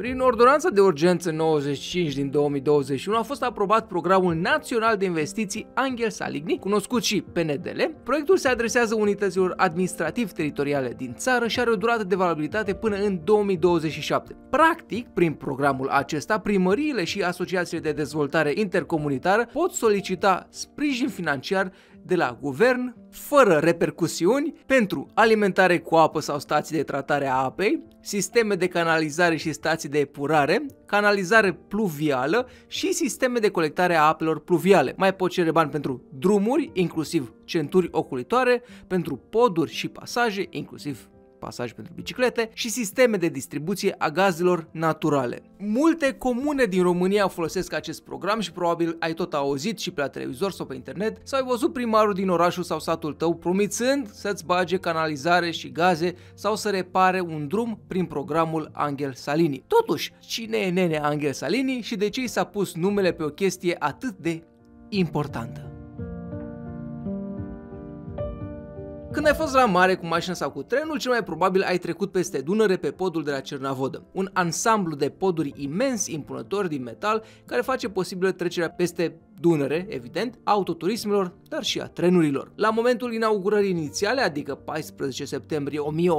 Prin ordonanța de urgență 95 din 2021 a fost aprobat Programul Național de Investiții Angel Saligny, cunoscut și PNDL. Proiectul se adresează unităților administrativ-teritoriale din țară și are o durată de valabilitate până în 2027. Practic, prin programul acesta, primăriile și asociațiile de dezvoltare intercomunitară pot solicita sprijin financiar de la guvern, fără repercusiuni, pentru alimentare cu apă sau stații de tratare a apei, sisteme de canalizare și stații de epurare, canalizare pluvială și sisteme de colectare a apelor pluviale. Mai pot cere bani pentru drumuri, inclusiv centuri ocolitoare, pentru poduri și pasaje, inclusiv pasaje pentru biciclete și sisteme de distribuție a gazelor naturale. Multe comune din România folosesc acest program și probabil ai tot auzit și pe la televizor sau pe internet sau ai văzut primarul din orașul sau satul tău promițând să-ți bage canalizare și gaze sau să repare un drum prin programul Angel Saligny. Totuși, cine e nene Angel Saligny și de ce i s-a pus numele pe o chestie atât de importantă? Când ai fost la mare cu mașina sau cu trenul, cel mai probabil ai trecut peste Dunăre pe podul de la Cernavodă, un ansamblu de poduri imens impunători din metal care face posibilă trecerea peste Dunăre, evident, a autoturismelor, dar și a trenurilor. La momentul inaugurării inițiale, adică 14 septembrie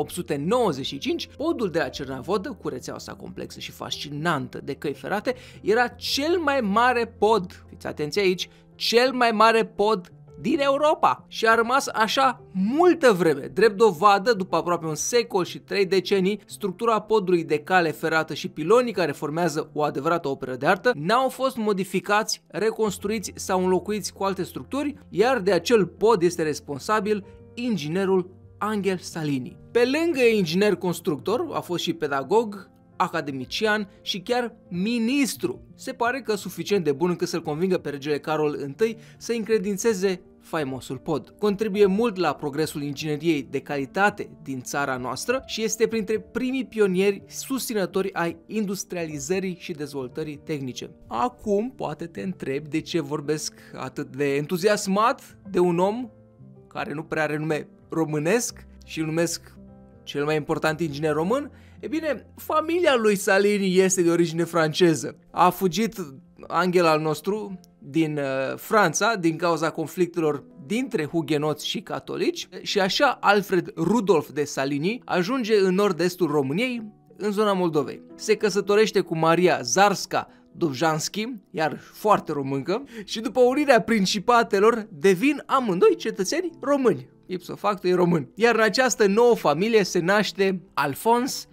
1895, podul de la Cernavodă, cu rețeaua sa complexă și fascinantă de căi ferate, era cel mai mare pod, fiți atenți aici, cel mai mare pod din Europa și a rămas așa multă vreme. Drept dovadă, după aproape un secol și 3 decenii, structura podului de cale ferată și pilonii care formează o adevărată operă de artă n-au fost modificați, reconstruiți sau înlocuiți cu alte structuri, iar de acel pod este responsabil inginerul Angel Saligny. Pe lângă inginer constructor, a fost și pedagog, academician și chiar ministru. Se pare că suficient de bun încât să-l convingă pe regele Carol I să încredințeze faimosul pod. Contribuie mult la progresul ingineriei de calitate din țara noastră și este printre primii pionieri susținători ai industrializării și dezvoltării tehnice. Acum poate te întrebi de ce vorbesc atât de entuziasmat de un om care nu prea are nume românesc și îl numesc cel mai important inginer român. E bine, familia lui Saligny este de origine franceză. A fugit Angel al nostru din Franța din cauza conflictelor dintre hugenoți și catolici și așa Alfred Rudolf de Saligny ajunge în nord-estul României, în zona Moldovei. Se căsătorește cu Maria Zarska Dubjanski, iar foarte româncă, și după unirea principatelor devin amândoi cetățeni români. Ipso facto e român. Iar în această nouă familie se naște Alfons,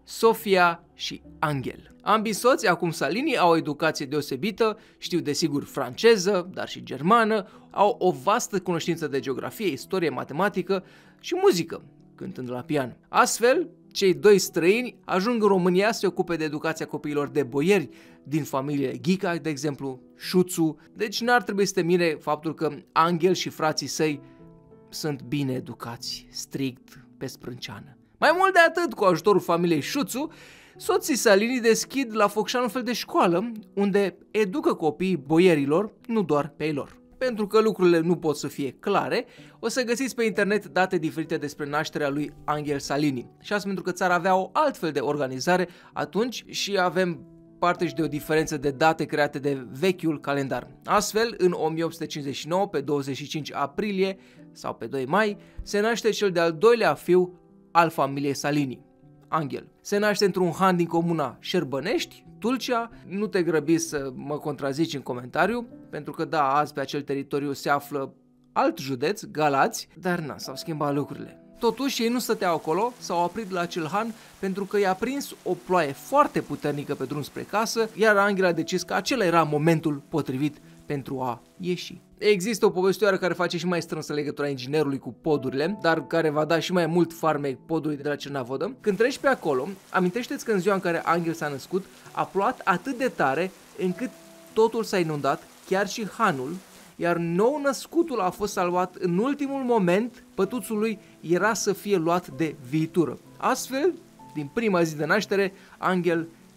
Sofia și Angel. Ambii soți, acum Saligny, au o educație deosebită, știu desigur franceză, dar și germană, au o vastă cunoștință de geografie, istorie, matematică și muzică, cântând la pian. Astfel, cei doi străini ajung în România să se ocupe de educația copiilor de boieri din familie Ghica, de exemplu, Șuțu. Deci n-ar trebui să te mire faptul că Angel și frații săi sunt bine educați, strict, pe sprânceană. Mai mult de atât, cu ajutorul familiei Șuțu, soții Saligny deschid la Focșani un fel de școală unde educă copiii boierilor, nu doar pe ei lor. Pentru că lucrurile nu pot să fie clare, o să găsiți pe internet date diferite despre nașterea lui Angel Saligny. Și asta pentru că țara avea o altfel de organizare atunci și avem parte și de o diferență de date create de vechiul calendar. Astfel, în 1859, pe 25 aprilie sau pe 2 mai, se naște cel de-al doilea fiu al familiei Saligny, Angel. Se naște într-un han din comuna Șerbănești, Tulcea. Nu te grăbi să mă contrazici în comentariu, pentru că da, azi pe acel teritoriu se află alt județ, Galați, dar s-au schimbat lucrurile. Totuși, ei nu stăteau acolo, s-au oprit la acel han pentru că i-a prins o ploaie foarte puternică pe drum spre casă, iar Angel a decis că acela era momentul potrivit pentru a ieși. Există o povestioară care face și mai strânsă legătura inginerului cu podurile, dar care va da și mai mult farmec podului de la Cernavodă. Când treci pe acolo, amintește-ți că în ziua în care Angel s-a născut, a plouat atât de tare încât totul s-a inundat, chiar și hanul, iar nou născutul a fost salvat în ultimul moment, pătuțul lui era să fie luat de viitură. Astfel, din prima zi de naștere, Angel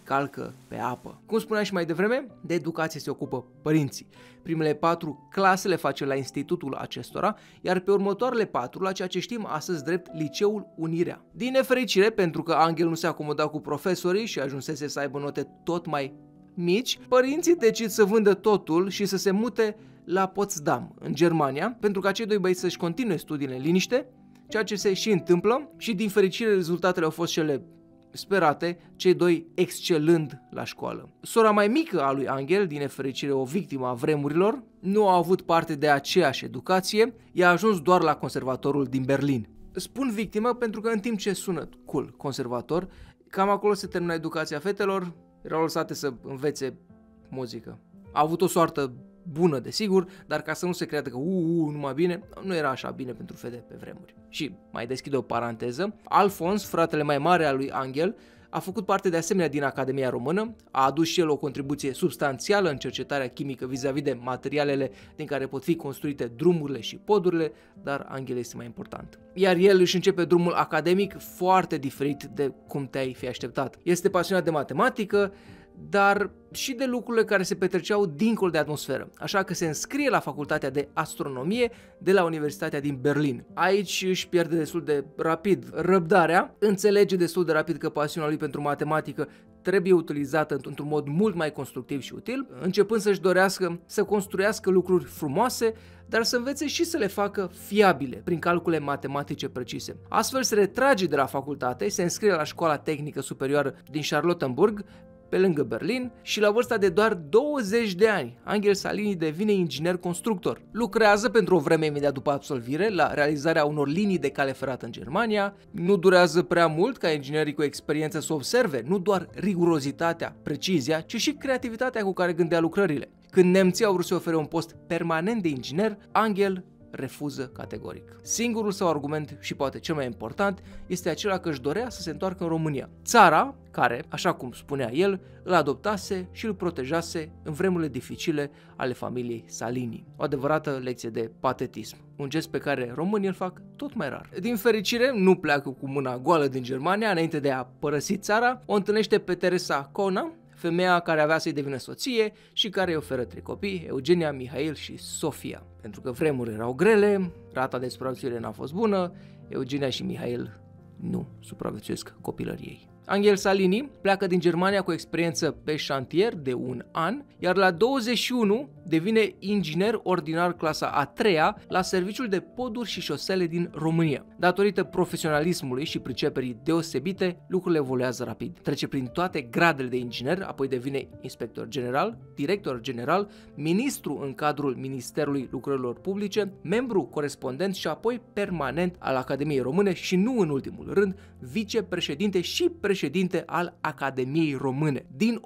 calcă pe apă. Cum spuneam și mai devreme, de educație se ocupă părinții. Primele 4 clase le face la institutul acestora, iar pe următoarele 4 la ceea ce știm astăzi drept Liceul Unirea. Din nefericire, pentru că Angel nu se acomoda cu profesorii și ajunsese să aibă note tot mai mici, părinții decid să vândă totul și să se mute la Potsdam, în Germania, pentru ca cei doi băieți să-și continue studiile în liniște, ceea ce se și întâmplă și din fericire rezultatele au fost cele sperate, cei doi excelând la școală. Sora mai mică a lui Angel, din nefericire o victimă a vremurilor, nu a avut parte de aceeași educație, ea a ajuns doar la conservatorul din Berlin. Spun victimă pentru că în timp ce sună cool conservator, cam acolo se termina educația fetelor, erau lăsate să învețe muzică. A avut o soartă bună, desigur, dar ca să nu se creadă că numai bine, nu era așa bine pentru fete pe vremuri. Și mai deschid o paranteză, Alfons, fratele mai mare al lui Angel, a făcut parte de asemenea din Academia Română, a adus și el o contribuție substanțială în cercetarea chimică vis-a-vis de materialele din care pot fi construite drumurile și podurile, dar Angel este mai important. Iar el își începe drumul academic foarte diferit de cum te-ai fi așteptat. Este pasionat de matematică, dar și de lucrurile care se petreceau dincolo de atmosferă, așa că se înscrie la facultatea de astronomie de la Universitatea din Berlin. Aici își pierde destul de rapid răbdarea, înțelege destul de rapid că pasiunea lui pentru matematică trebuie utilizată într-un mod mult mai constructiv și util, începând să-și dorească să construiască lucruri frumoase, dar să învețe și să le facă fiabile, prin calcule matematice precise. Astfel se retrage de la facultate, se înscrie la școala tehnică superioară din Charlottenburg, pe lângă Berlin, și la vârsta de doar 20 de ani, Angel Salini devine inginer constructor. Lucrează pentru o vreme imediat după absolvire la realizarea unor linii de cale ferată în Germania. Nu durează prea mult ca inginerii cu experiență să observe nu doar rigurozitatea, precizia, ci și creativitatea cu care gândea lucrările. Când nemții au vrut să ofere un post permanent de inginer, Angel refuză categoric. Singurul său argument, și poate cel mai important, este acela că își dorea să se întoarcă în România. Țara care, așa cum spunea el, îl adoptase și îl protejase în vremurile dificile ale familiei Salini. O adevărată lecție de patetism, un gest pe care românii îl fac tot mai rar. Din fericire, nu pleacă cu mâna goală din Germania. Înainte de a părăsi țara, o întâlnește pe Teresa Cona, femeia care avea să-i devină soție și care îi oferă 3 copii, Eugenia, Mihail și Sofia. Pentru că vremurile erau grele, rata de supraviețuire n-a fost bună, Eugenia și Mihail nu supraviețuiesc copilăriei. Angel Salini pleacă din Germania cu experiență pe șantier de 1 an, iar la 21 devine inginer ordinar clasa a 3-a la Serviciul de Poduri și Șosele din România. Datorită profesionalismului și priceperii deosebite, lucrurile evoluează rapid. Trece prin toate gradele de inginer, apoi devine inspector general, director general, ministru în cadrul Ministerului Lucrărilor Publice, membru corespondent și apoi permanent al Academiei Române și, nu în ultimul rând, vicepreședinte și președinte al Academiei Române. Din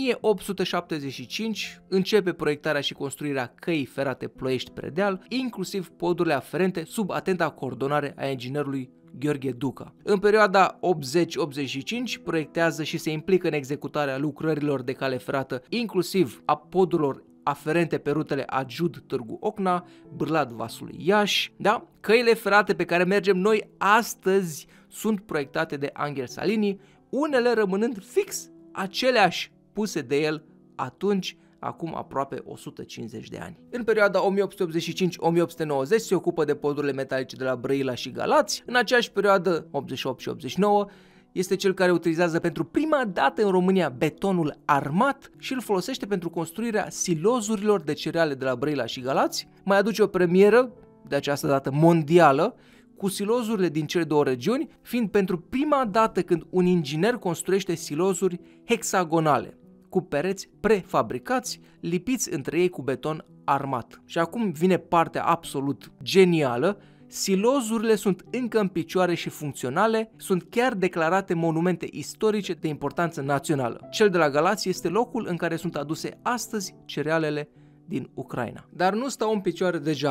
1875 începe proiectarea și construirea căii ferate Ploiești-Predeal, inclusiv podurile aferente sub atenta coordonare a inginerului Gheorghe Duca. În perioada 80-85 proiectează și se implică în executarea lucrărilor de cale ferată, inclusiv a podurilor aferente pe rutele Agiud-Târgu Ocna, Bârlad-Vasului Iași. Da? Căile ferate pe care mergem noi astăzi sunt proiectate de Angel Salini, unele rămânând fix aceleași puse de el atunci, acum aproape 150 de ani. În perioada 1885-1890 se ocupă de podurile metalice de la Brăila și Galați. În aceeași perioadă, 88 și 89, este cel care utilizează pentru prima dată în România betonul armat și îl folosește pentru construirea silozurilor de cereale de la Brăila și Galați. Mai aduce o premieră, de această dată mondială, cu silozurile din cele două regiuni, fiind pentru prima dată când un inginer construiește silozuri hexagonale, cu pereți prefabricați, lipiți între ei cu beton armat. Și acum vine partea absolut genială. Silozurile sunt încă în picioare și funcționale, sunt chiar declarate monumente istorice de importanță națională. Cel de la Galați este locul în care sunt aduse astăzi cerealele din Ucraina. Dar nu stau în picioare degeaba,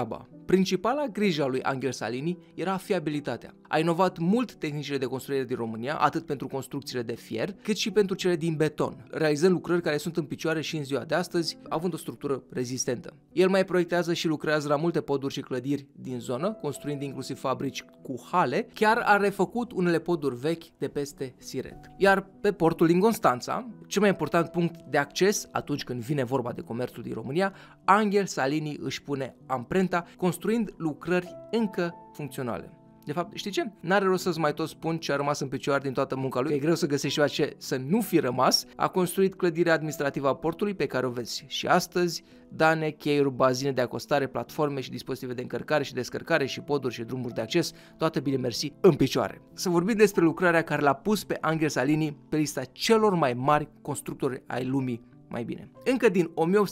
Principala grijă a lui Angel Salini era fiabilitatea. A inovat mult tehnicile de construire din România, atât pentru construcțiile de fier, cât și pentru cele din beton, realizând lucrări care sunt în picioare și în ziua de astăzi, având o structură rezistentă. El mai proiectează și lucrează la multe poduri și clădiri din zonă, construind inclusiv fabrici cu hale, chiar a refăcut unele poduri vechi de peste Siret. Iar pe portul din Constanța, cel mai important punct de acces atunci când vine vorba de comerțul din România, Angel Salini își pune amprenta, construind lucrări încă funcționale. De fapt, știi ce? N-are rost să-ți mai tot spun ce a rămas în picioare din toată munca lui, că e greu să găsești ceva ce să nu fi rămas. A construit clădirea administrativă a portului pe care o vezi și astăzi, dane, cheiuri, bazine de acostare, platforme și dispozitive de încărcare și descărcare și poduri și drumuri de acces, toate bine mersi în picioare. Să vorbim despre lucrarea care l-a pus pe Angel Salini pe lista celor mai mari constructori ai lumii mai bine. Încă din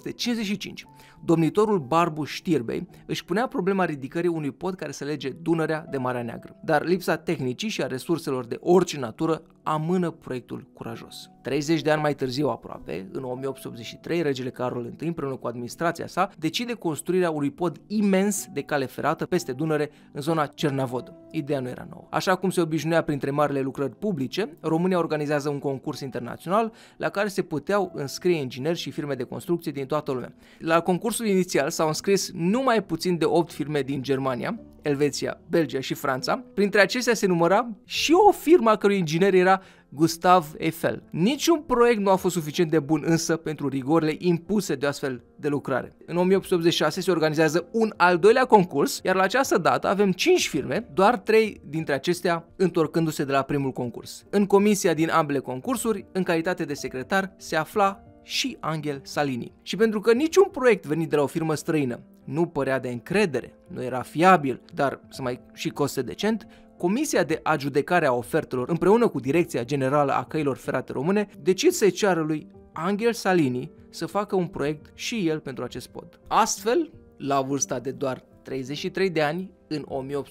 1855, domnitorul Barbu Știrbei își punea problema ridicării unui pod care să lege Dunărea de Marea Neagră, dar lipsa tehnicii și a resurselor de orice natură amână proiectul curajos. 30 de ani mai târziu aproape, în 1883, regele Carol I, împreună cu administrația sa, decide construirea unui pod imens de cale ferată peste Dunăre în zona Cernavodă. Ideea nu era nouă. Așa cum se obișnuia printre marile lucrări publice, România organizează un concurs internațional la care se puteau înscrie ingineri și firme de construcție din toată lumea. La concursul inițial s-au înscris numai puțin de 8 firme din Germania, Elveția, Belgia și Franța. Printre acestea se număra și o firmă a cărui inginer era Gustav Eiffel. Niciun proiect nu a fost suficient de bun însă pentru rigorile impuse de astfel de lucrare. În 1886 se organizează un al doilea concurs, iar la această dată avem 5 firme, doar 3 dintre acestea întorcându-se de la primul concurs. În comisia din ambele concursuri, în calitate de secretar, se afla și Angel Salini. Și pentru că niciun proiect venit de la o firmă străină nu părea de încredere, nu era fiabil, dar să mai și coste decent, Comisia de adjudecare a ofertelor, împreună cu Direcția Generală a Căilor Ferate Române, decid să-i ceară lui Angel Salini să facă un proiect și el pentru acest pod. Astfel, la vârsta de doar 33 de ani, în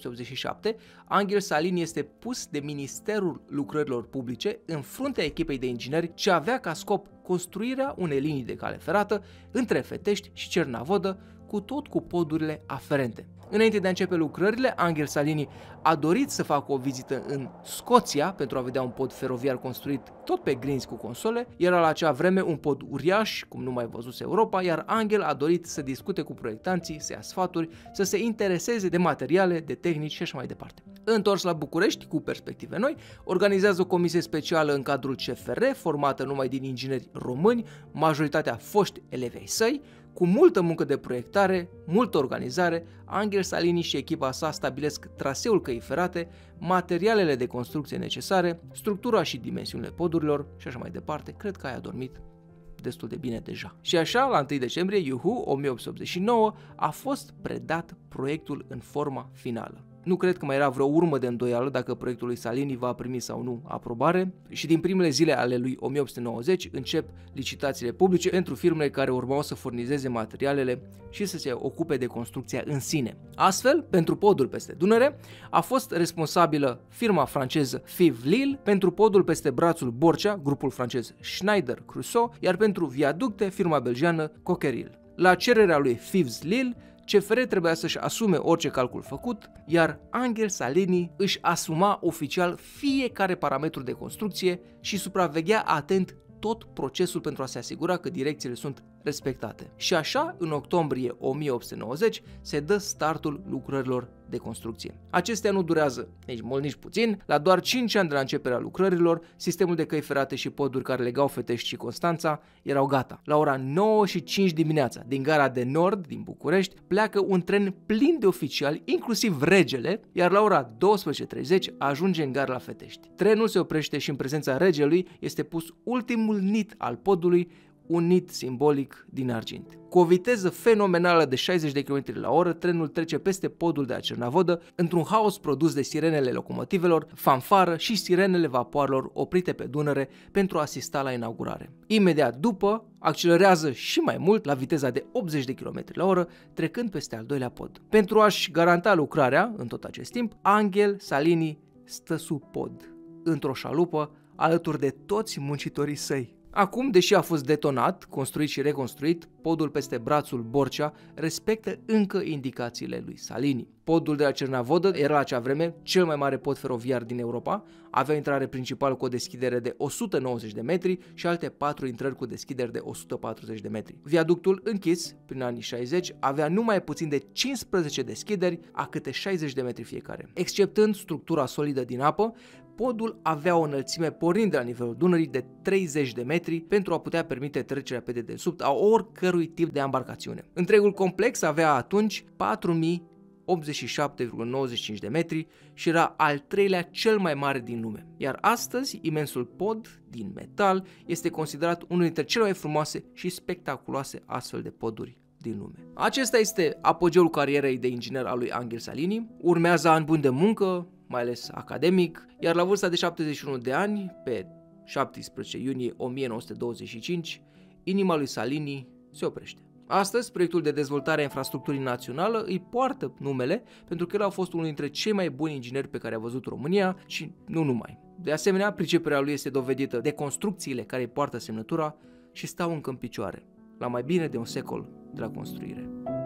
1887, Angel Salini este pus de Ministerul Lucrărilor Publice în fruntea echipei de ingineri ce avea ca scop construirea unei linii de cale ferată între Fetești și Cernavodă, cu podurile aferente. Înainte de a începe lucrările, Angel Salini a dorit să facă o vizită în Scoția pentru a vedea un pod feroviar construit tot pe grinzi cu console. Era la acea vreme un pod uriaș, cum nu mai văzuse Europa, iar Angel a dorit să discute cu proiectanții, să ia sfaturi, să se intereseze de materiale, de tehnici și așa mai departe. Întors la București, cu perspective noi, organizează o comisie specială în cadrul CFR, formată numai din ingineri români, majoritatea foști elevi ai săi. Cu multă muncă de proiectare, multă organizare, Angel Salini și echipa sa stabilesc traseul căii ferate, materialele de construcție necesare, structura și dimensiunile podurilor și așa mai departe. Cred că ai adormit destul de bine deja. Și așa, la 1 decembrie 1889, a fost predat proiectul în forma finală. Nu cred că mai era vreo urmă de îndoială dacă proiectul lui Salini va primi sau nu aprobare și din primele zile ale lui 1890 încep licitațiile publice pentru firmele care urmau să furnizeze materialele și să se ocupe de construcția în sine. Astfel, pentru podul peste Dunăre a fost responsabilă firma franceză Fives Lille, pentru podul peste brațul Borcea, grupul francez Schneider Creusot, iar pentru viaducte firma belgiană Cockerill. La cererea lui Fives Lille, CFR trebuia să-și asume orice calcul făcut, iar Angel Salini își asuma oficial fiecare parametru de construcție și supraveghea atent tot procesul pentru a se asigura că direcțiile sunt respectate. Și așa, în octombrie 1890, se dă startul lucrărilor de construcție. Acestea nu durează nici mult, nici puțin. La doar 5 ani de la începerea lucrărilor, sistemul de căi ferate și poduri care legau Fetești și Constanța erau gata. La ora 9:05 dimineața, din gara de nord, din București, pleacă un tren plin de oficiali, inclusiv regele, iar la ora 12:30 ajunge în gara la Fetești. Trenul se oprește și în prezența regelui este pus ultimul nit al podului, un nit simbolic din argint. Cu o viteză fenomenală de 60 de km la oră, trenul trece peste podul de la Cernavodă, într-un haos produs de sirenele locomotivelor, fanfară și sirenele vapoarelor oprite pe Dunăre pentru a asista la inaugurare. Imediat după, accelerează și mai mult la viteza de 80 de km la oră, trecând peste al doilea pod. Pentru a-și garanta lucrarea în tot acest timp, Angel Salini stă sub pod, într-o șalupă, alături de toți muncitorii săi. Acum, deși a fost detonat, construit și reconstruit, podul peste brațul Borcea respectă încă indicațiile lui Salini. Podul de la Cernavodă era la acea vreme cel mai mare pod feroviar din Europa, avea intrare principală cu o deschidere de 190 de metri și alte 4 intrări cu deschideri de 140 de metri. Viaductul, închis prin anii 60, avea numai puțin de 15 deschideri a câte 60 de metri fiecare. Exceptând structura solidă din apă, podul avea o înălțime pornind de la nivelul Dunării de 30 de metri pentru a putea permite trecerea pe dedesubt a oricărui tip de embarcațiune. Întregul complex avea atunci 4087,95 de metri și era al treilea cel mai mare din lume. Iar astăzi, imensul pod din metal este considerat unul dintre cele mai frumoase și spectaculoase astfel de poduri din lume. Acesta este apogeul carierei de inginer al lui Angel Salini. Urmează ani buni de muncă, mai ales academic, iar la vârsta de 71 de ani, pe 17 iunie 1925, inima lui Salini se oprește. Astăzi, proiectul de dezvoltare a infrastructurii națională îi poartă numele pentru că el a fost unul dintre cei mai buni ingineri pe care a văzut România și nu numai. De asemenea, priceperea lui este dovedită de construcțiile care îi poartă semnătura și stau încă în picioare, la mai bine de un secol de la construire.